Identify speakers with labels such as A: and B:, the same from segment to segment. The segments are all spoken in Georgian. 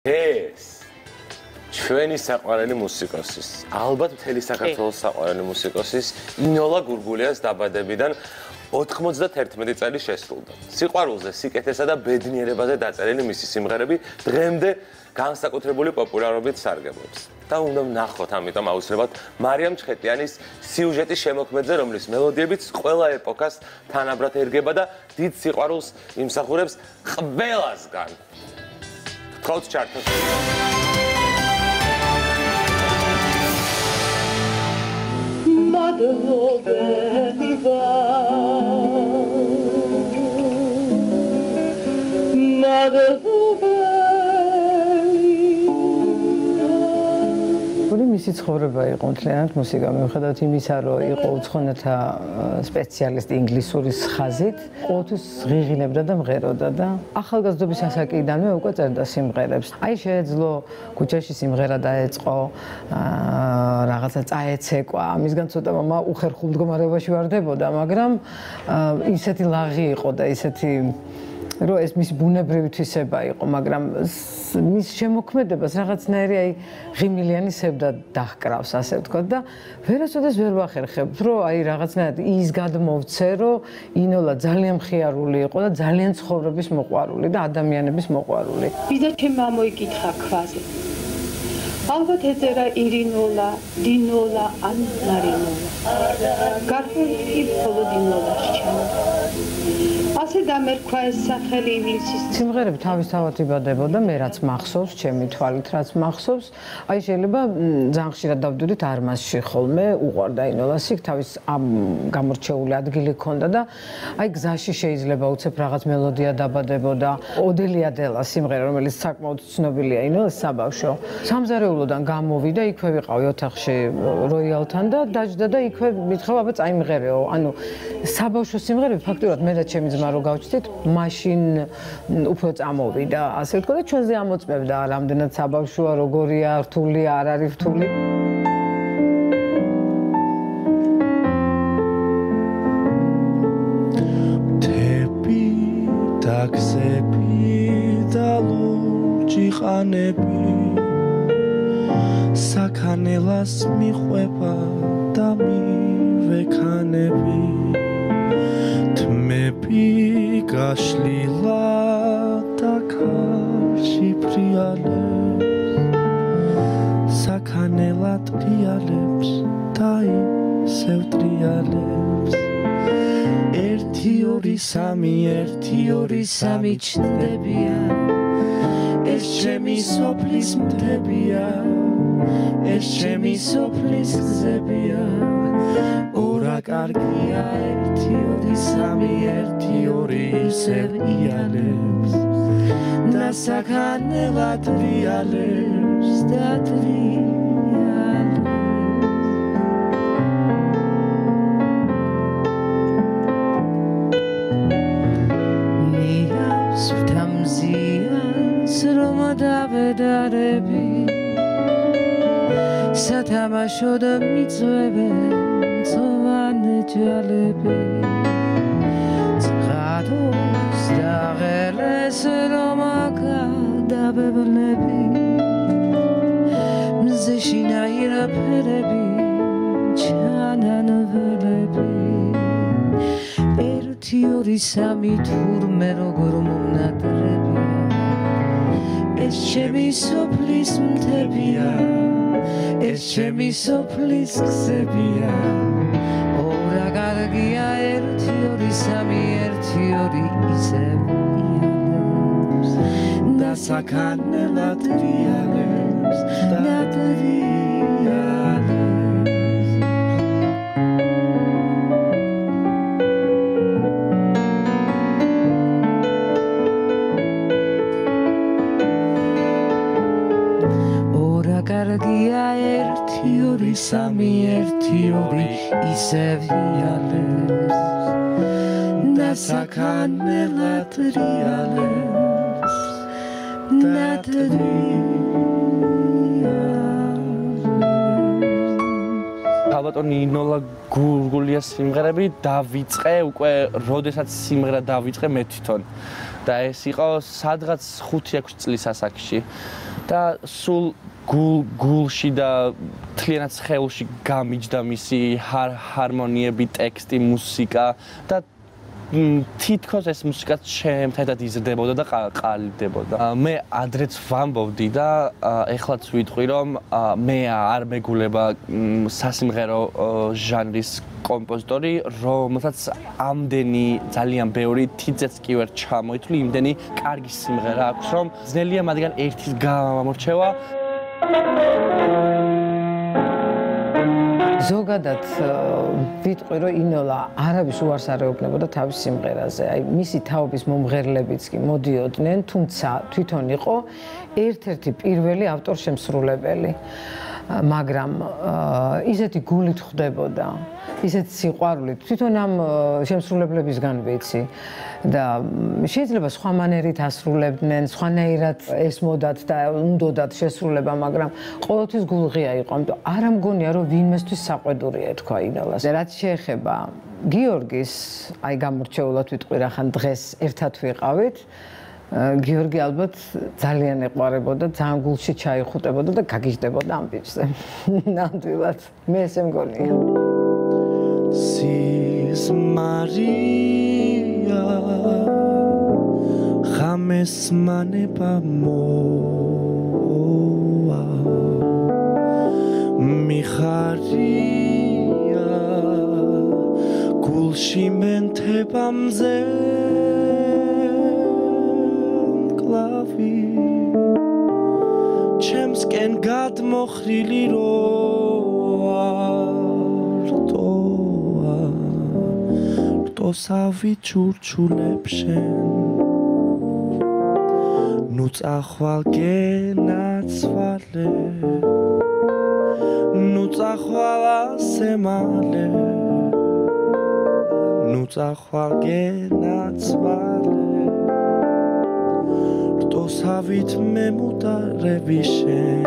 A: ეს ჩვენი საყვარელი მუსიკოსის, ალბათ მთელი საქართველოს საყვარელი მუსიკოსის ინოლა გურგულიას დაბადებიდან 91 წელი შესრულდა. სიყვარულზე, სიკეთესა და ბედნიერებაზე დაწერილი მისი სიმღერები დღემდე განსაკუთრებული პოპულარობით სარგებლობს. და უნდა ვნახოთ, ამიტომ აუცილებლად მარიამ ჩხეტიანის სიუჟეტის შემოქმედზე, რომლის მელოდიებიც ყველა ეპოქას თანაბრად ერგება და დიდ სიყვარულს იმსახურებს ყველასგან. გთხოვთ ჩართოთ.
B: მისი ცხოვრება იყო მთლიანად მუსიკა, მიუხედავად იმისა, რომ იყო უცხოენათა სპეციალისტი ინგლისურის ხაზით, ყოველთვის ღიღინებდა და მღეროდა და ახალგაზრდობის ასაკიდანვე უკვე წერდა სიმღერებს. აი შეეძლო ქუჩაში სიმღერა დაეწყო, რაღაცა წაეცეკვა, ამისგან ცოტა მამა უხერხულ მდგომარეობაში ვარდებოდა, მაგრამ ისეთი ლაღი იყო და ისეთი რომ ეს მის ბუნებრივი თვისება იყო, მაგრამ მის შემოქმედებას რაღაცნაირი აი ღიმილიანი სევდა დაჰკრავს, ასე ვთქვათ და ვერასოდეს ვერ ვახერხებთ, რომ აი რაღაცნაირად ის გადმოვცე, რომ ინოლა ძალიან მხიარული იყო და ძალიან ცხოვრების მოყვარული და ადამიანების მოყვარული.
C: ვიზა ჩემ ამოიკითხა ქვაზე. ალბათ ეწერა ირინოლა, დინოლა ან ნარინოლა. გარკვეული მხოლოდ ინოლაში ჩემო. ასე დამერქვა ეს სახელი ინგლისის.
B: სიმღერები თავისთავად იბადებოდა, მე რაც მახსოვს, ჩემი თვალით რაც მახსოვს. აი შეიძლება ძალიან ხშირად დავდოდით არმაზში ხოლმე, უყვარდა ინოლას, იქ თავის ამ გამორჩეული ადგილი ჰქონდა და აი გზაში შეიძლება უცებ რაღაც მელოდია დაბადებოდა. ოდელია დელას სიმღერა, რომელიც საკმაოდ ცნობილია ინოლას საბავშვო. სამზარეულოდან გამოვიდა, იქვე ვიყავი ოთახში როიალთან და დაჯდა და იქვე მითხრა, აბა წაიმღერეო. ანუ საბავშვო სიმღერები ფაქტობრივად მე და ჩემი ძმა რო გავჩნდით, მაშინ უფრო წამოვიდა, ასე ვთქვა და ჩვენზე ამოწმებდა რამდენად საბავშვოა, როგორია, რთულია, არ არის რთული.
D: მთები და გზები და ლურჯი ყანები საქანელას მიყვება და მივექანები თმები გაშლილა და კარში ფრიალებს საქანელად ფრიალებს და ისევ ტრიალებს 1 2 3 1 2 3 ჩნდებია ეს ჩემი სოფლის მთებია ეს ჩემი სოფლის გზებია ორა კარგია 1 2 3 1 2 ისევ იალებს და საქანელად ტრიალებს და ტრიალებს ნიავს ვთამზიანს რომ დავედარები სათამაშო და მიწვევენ წოვანე ჯალები წყადოს და ღელეს რომ გადაბებლები მზეში ნაირა ფერები ჩანან ველები 1 2 3 თურმე როგორ მომნადრებია ეს ჩემი სოფლის მთებია ეს ჩემი სოფლის გზებია ორა კარგია 1 2 3 1 2 ისევ იალებს და საქანელად ტრიალებს და ტრიალებს კარგია 1 2 3 1 2 ისევ იალებს და საქანელად ტრიალებს და ტრიალებს
A: ალბათ
E: ინოლა გურგულიას სიმღერები დავიწყე უკვე როდესაც სიმღერა დავიწყე მე თვითონ და ეს იყო სადღაც 5-6 წლის ასაკში და სულ გულში და თლიანად სხეულში გამიჯდა მისი ჰარმონიები, ტექსტი, მუსიკა და თითქოს ეს მუსიკაც ჩემთან იზრდებოდა და ყალიბდებოდა. მე ადრეც ვამბობდი და ეხლაც ვიტყვი რომ მე არ მეგულება სასიმღერო ჟანრის კომპოზიტორი, რომელსაც ამდენი ძალიან ბევრი თითზეც კი ვერ ჩამოითვლი, იმდენი კარგი სიმღერა აქვს, რომ ძნელია მათგან ერთის გამორჩევა.
B: ზოგადად ვიტყვი რომ ინოლა არავის უარს არ ეუბნებოდა თავის სიმღერაზე. აი მისი თაობის მომღერლებიც კი მოდიოდნენ, თუმცა თვითონ იყო ერთ-ერთი პირველი ავტორშემსრულებელი. მაგრამ ისეთი გულით ხვდებოდა, ისეთი სიყვარულით თვითონ ამ შემსრულებლებისგან ვიცი და შეიძლება სხვა მანერით ასრულებდნენ, სხვანაირად ესმოდათ და უნდოდათ შესრულება, მაგრამ ყოველთვის გულღია იყო, ამიტომ არ ამგონია რომ ვინმესთვის საყვედურია ეთქვა ინოლას. რაც შეეხება გიორგის, აი გამორჩეულად ვიტყვი რახან დღეს ერთად ვიყავით, გიორგი ალბათ ძალიან ეყვარებოდა, ძალიან გულში ჩაიხუტებოდა და გაგიჟდებოდა ამ ბიჭზე. ნამდვილად, მე ესე მგონია.
D: სიზმარია ხამეს მანება მოვა მიხარია გულში მენთებამზე ჩემსკენ გადმოხრილი როა რტოსავი ჩურჩულებ შენ ნუ წახვალ გენაცვალე ნუ წახვალ ასე მალე ნუ წახვალ გენაცვალე რტოსავით მე მუდარები შენ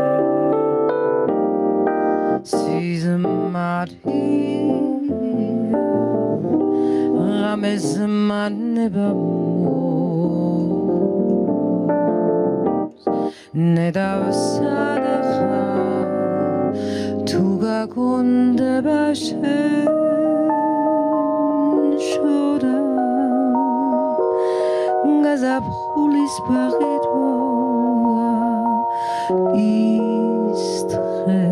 D: სიზმარია ღამეს მანება ნედავსადახა თუ გაგუნდება შენ შორა გაზაფხულის ბაღეთოა ის დღე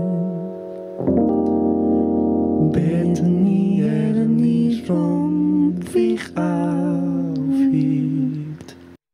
D: ბედნიერნი რომ ვიყავით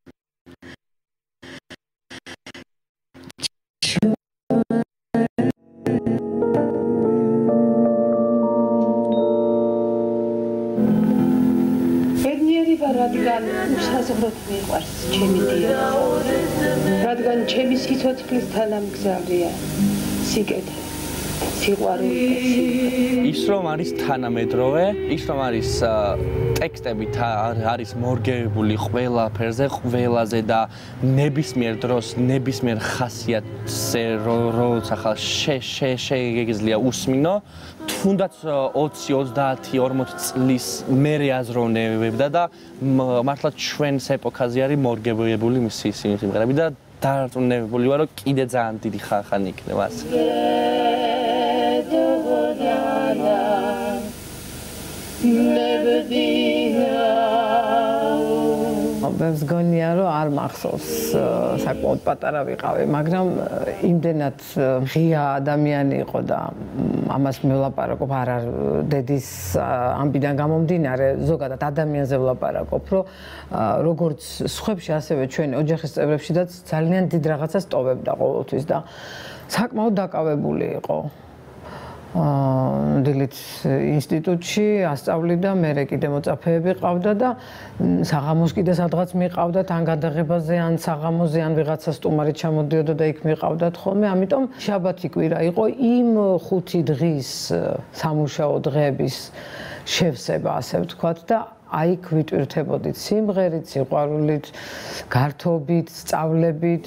C: რადგან უსაზღვროდ მიყვარს ჩემი დიალოგი, რადგან ჩემი სიცოცხლის თანამგზავრია სიკეთე, სიყვარული და სიმღერა.
E: ის რომ არის თანამედროვე, ის რომ არის ტექსტებით არის მორგებული ყველაფერზე, ყველაზე და ნებისმიერ დროს, ნებისმიერ ხასიათზე როცა ხალ შეგიძლია უსმინო, თუნდაც 20, 30, 40 წლის მერე აზროვნებდა და მართლა ჩვენს ეპოქაზე არის მორგებული მისი სიმღერები და დარწმუნებული ვარ, რომ კიდე ძალიან დიდი ხანი იქნება ასე.
B: ბევრს გონია რომ არ მახსოვს საკმაოდ პატარა ვიყავი, მაგრამ იმდენად ღია ადამიანი იყო და ამას მელაპარაკობ არ დედის ამბიდან გამომდინარე, ზოგადად ადამიანზე ვლაპარაკობ, რომ როგორც სხვებში ასევე ჩვენი ოჯახის წევრებშიც ძალიან დიდ რაღაცას ტოვებდა ყოველთვის და საკმაოდ დაკავებული იყო. დილით ინსტიტუტში ასწავლიდა, მერე კიდე მოწაფეები ყავდა და საღამოს კიდე სადღაც მიყავდათ, ან გადაღებაზე, ან საღამოზე, ან ვიღაცა სტუმარი ჩამოდიოდა და იქ მიყავდათ ხოლმე, ამიტომ შაბათი კვირა იყო იმ 5 დღის სამუშაო დღეების შევსება, ასე ვთქვათ და აი იქ ვიტვირთებოდით სიმღერით, სიყვარულით, გართობით, სწავლებით.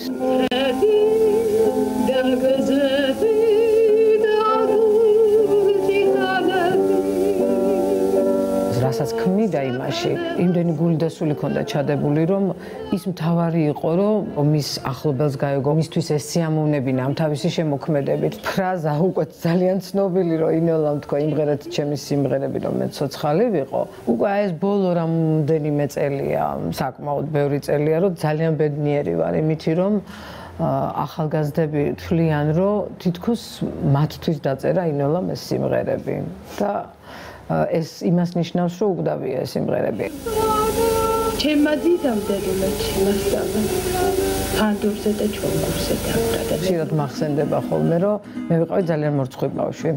B: რასაც ქმნიდა იმაში, იმდენი გული და სული ქონდა ჩადებული, რომ ის მთავარი იყო, რომ მის ახლობელს გაეგო, მისთვის ეს სიამოვნებინა ამ თავისი შემოქმედებით. ფრაზა უკვე ძალიან ცნობილი, რომ ინოლამ თქვა იმღერეთ ჩემი სიმღერები, რომ მე ცოცხალი ვიყო. უკვე აი ეს ბოლო რამდენიმე წელია, საკმაოდ ბევრი წელია, რომ ძალიან ბედნიერი ვარ იმითი, რომ ახალგაზრდები თვლიან, რომ თითქოს მათთვის დაწერა ინოლამ ეს სიმღერები და ეს იმას ნიშნავს, რომ უგდავია ეს სიმღერები.
C: ჩემმა დიდამდელმა შემასწავლა ფანდურზე და ჩონგურზე დაბრუნდა.
B: ხშირად მახსენდება ხოლმე, რომ მე ვიყავი ძალიან მორცხვი ბავშვი.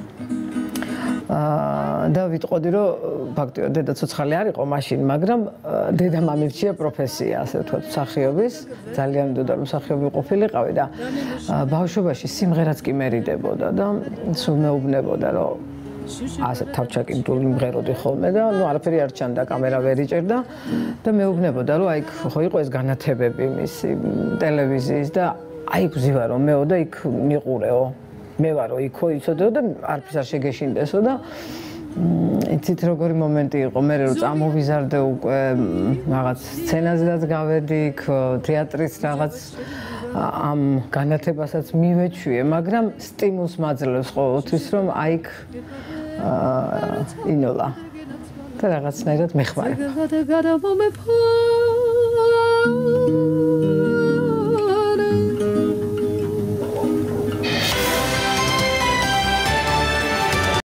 B: და ვიტყოდი, რომ ფაქტიურად დედა ცოცხალი არ იყო მაშინ, მაგრამ დედამ ამირჩია პროფესია, ასე ვთქვათ, მსახიობის, ძალიან მდოდა რომ მსახიობი ყოფილიყავი და ბავშვობაში სიმღერაც კი მერიდებოდა და სულ მეუბნებოდა, რომ ასე თავჩაკიდული მღეროდი ხოლმე და ნუ არაფერი არ ჩანდა, კამერა ვერ იჭერდა და მეუბნებოდა, რომ აი ხო იყო ეს განათებები მისი ტელევიზიის და აი გზივა რომ მეო და იქ მიყურეო. მე ვარო იქო იცოდეო და არაფერს არ შეგეშინდესო და იცით როგორი მომენტი იყო მე რომ წამოვიზარდე უკვე რაღაც სცენაზეც გავედი იქ თეატრის რაღაც ამ განათებასაც მივეჩვიე მაგრამ სტიმულს მაძლევს ყოველთვის რომ აი იქ ინოლა და რაღაცნაირად მეხმარე